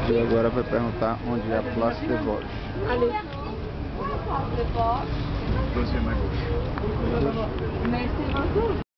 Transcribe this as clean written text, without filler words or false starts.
E agora vai perguntar onde é a Place des Vosges. Ali. Deuxième à gauche. Merci beaucoup.